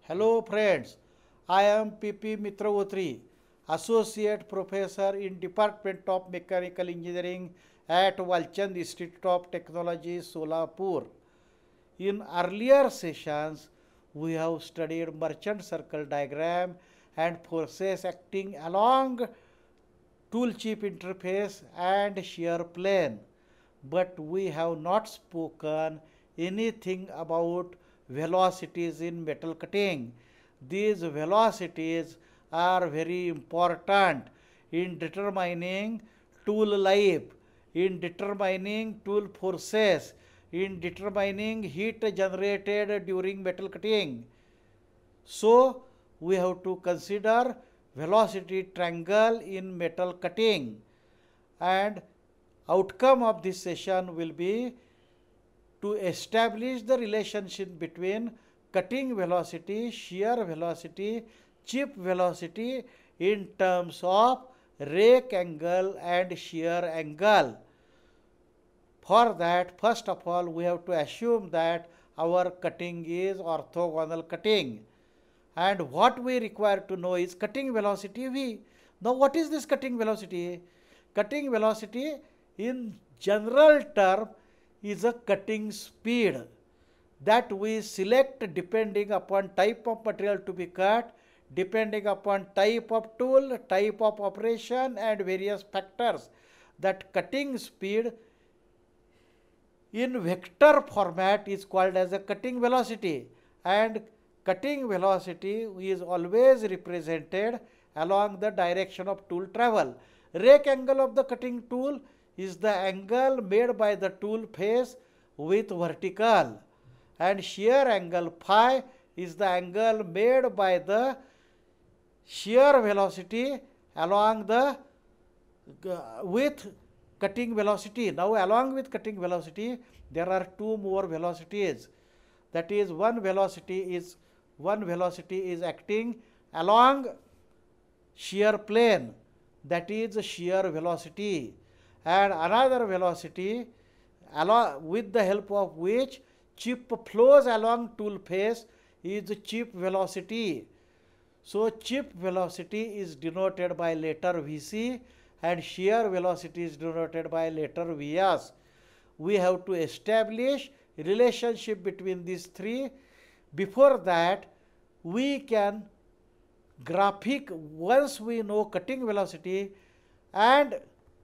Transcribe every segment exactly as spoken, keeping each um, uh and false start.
Hello friends, I am P P Mitravotri, Associate Professor in Department of Mechanical Engineering at Walchand Institute of Technology, Solapur. In earlier sessions, we have studied merchant circle diagram and forces acting along tool chip interface and shear plane, but we have not spoken anything about velocities in metal cutting. These velocities are very important in determining tool life, in determining tool forces, in determining heat generated during metal cutting. So, we have to consider velocity triangle in metal cutting, and outcome of this session will be to establish the relationship between cutting velocity, shear velocity, chip velocity in terms of rake angle and shear angle. For that, first of all, we have to assume that our cutting is orthogonal cutting. And what we require to know is cutting velocity V. Now, what is this cutting velocity? Cutting velocity in general term is a cutting speed that we select depending upon type of material to be cut, depending upon type of tool, type of operation and various factors. That cutting speed in vector format is called as a cutting velocity, and cutting velocity is always represented along the direction of tool travel. Rake angle of the cutting tool is the angle made by the tool face with vertical, and shear angle phi is the angle made by the shear velocity along the uh, with cutting velocity. Now, along with cutting velocity, there are two more velocities. That is, one velocity is one velocity is acting along shear plane, that is shear velocity, and another velocity along with the help of which chip flows along tool face is chip velocity. So, chip velocity is denoted by letter V C and shear velocity is denoted by letter V S. We have to establish relationship between these three. Before that, we can graphic, once we know cutting velocity and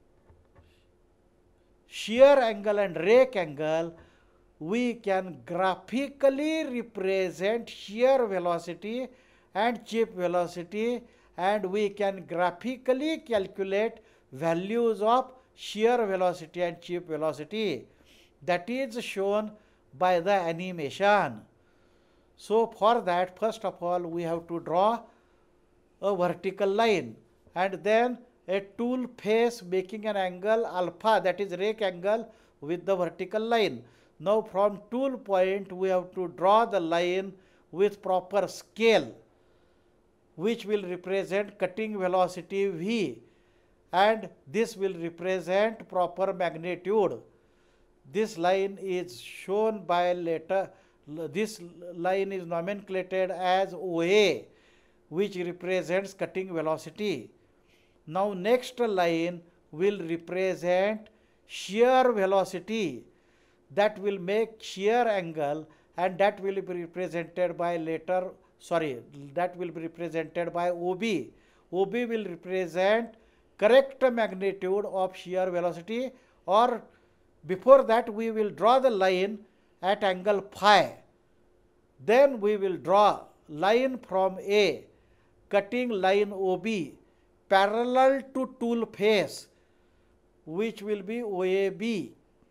shear angle and rake angle, we can graphically represent shear velocity and chip velocity, and we can graphically calculate values of shear velocity and chip velocity. That is shown by the animation. So, for that, first of all, we have to draw a vertical line and then a tool face making an angle alpha, that is rake angle, with the vertical line. Now, from tool point, we have to draw the line with proper scale, which will represent cutting velocity V, and this will represent proper magnitude. This line is shown by letter, this line is nomenclated as O A, which represents cutting velocity. Now, next line will represent shear velocity, that will make shear angle, and that will be represented by letter, sorry, that will be represented by O B. O B will represent correct magnitude of shear velocity, or before that we will draw the line at angle phi. Then we will draw line from A, cutting line O B parallel to tool face, which will be O A B.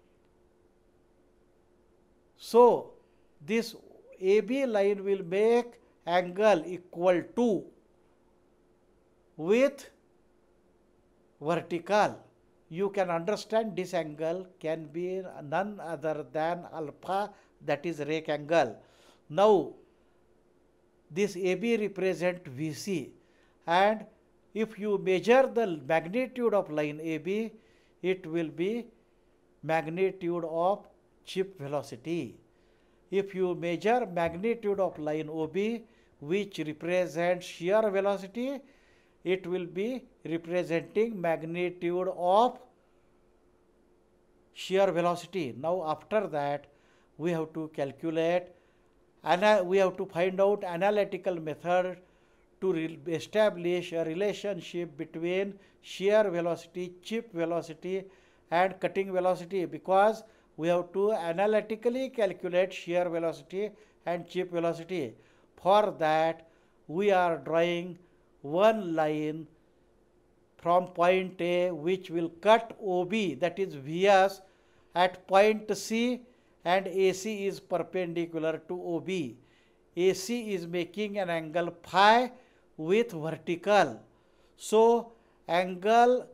So, this A B line will make angle equal to with vertical. You can understand this angle can be none other than alpha, that is rake angle. Now, this A B represent V C, and if you measure the magnitude of line A B, it will be magnitude of chip velocity. If you measure magnitude of line O B, which represents shear velocity, it will be representing magnitude of shear velocity. Now after that, we have to calculate, and we have to find out analytical method to establish a relationship between shear velocity, chip velocity and cutting velocity, because we have to analytically calculate shear velocity and chip velocity. For that, we are drawing one line from point A which will cut O B, that is V S, at point C, and A C is perpendicular to O B. A C is making an angle phi with vertical. So angle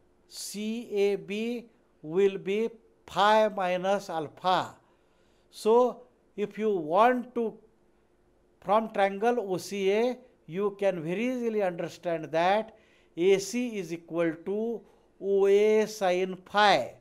C A B will be phi minus alpha. So if you want to, from triangle O C A, you can very easily understand that A C is equal to O A sin phi.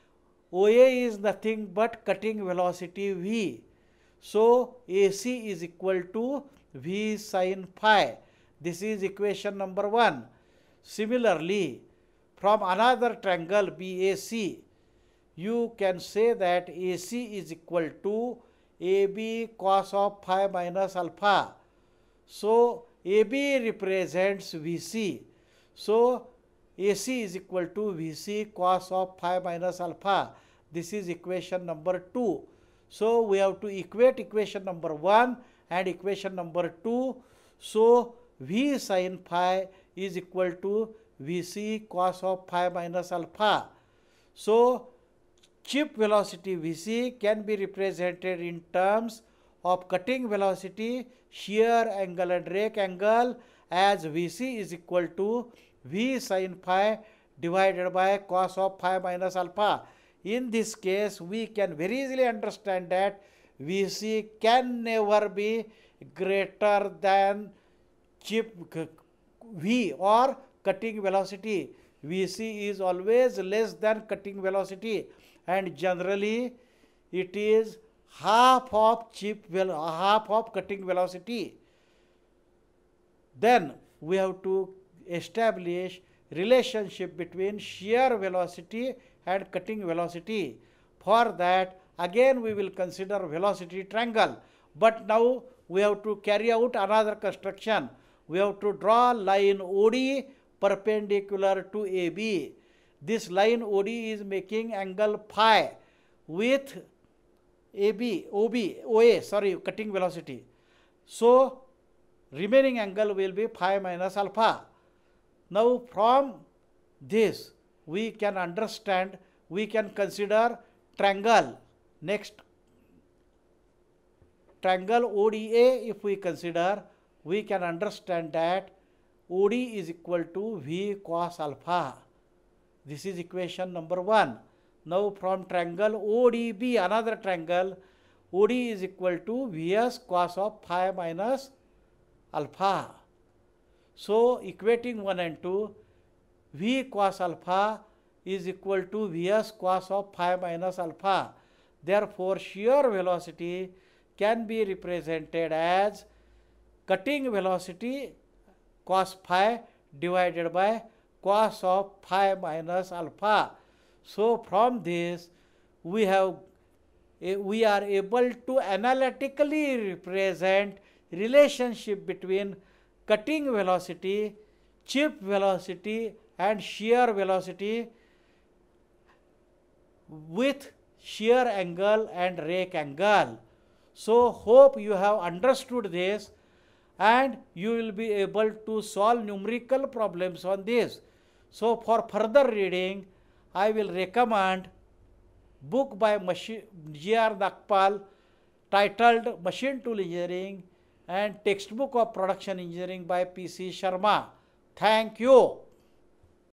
O A is nothing but cutting velocity V. So A C is equal to V sin phi. This is equation number one. Similarly, from another triangle B A C, you can say that A C is equal to A B cos of phi minus alpha. So A B represents V C. So A C is equal to V C cos of phi minus alpha. This is equation number two. So we have to equate equation number one and equation number two. So V sin phi is equal to V C cos of phi minus alpha. So chip velocity V C can be represented in terms of cutting velocity, shear angle and rake angle, as V C is equal to V sin phi divided by cos of phi minus alpha. In this case, we can very easily understand that V C can never be greater than chip V or cutting velocity. V C is always less than cutting velocity, and generally it is half of chip vel half of cutting velocity. Then we have to establish relationship between shear velocity and cutting velocity. For that, again we will consider velocity triangle, but now we have to carry out another construction. We have to draw line O D perpendicular to A B. This line O D is making angle phi with A B, O B, O A, sorry, cutting velocity. So remaining angle will be phi minus alpha. Now from this we can understand, we can consider triangle. Next, triangle O D A, if we consider, we can understand that O D is equal to V cos alpha. This is equation number one. Now from triangle O D B, another triangle, O D is equal to V S cos of phi minus alpha. So equating one and two, V cos alpha is equal to V S cos of phi minus alpha. Therefore, shear velocity can be represented as cutting velocity cos phi divided by cos of phi minus alpha. So from this we have we are able to analytically represent relationship between cutting velocity, chip velocity and shear velocity with shear angle and rake angle. So hope you have understood this and you will be able to solve numerical problems on this. So for further reading, I will recommend book by G R Nagpal titled Machine Tool Engineering and textbook of Production Engineering by P C Sharma. Thank you.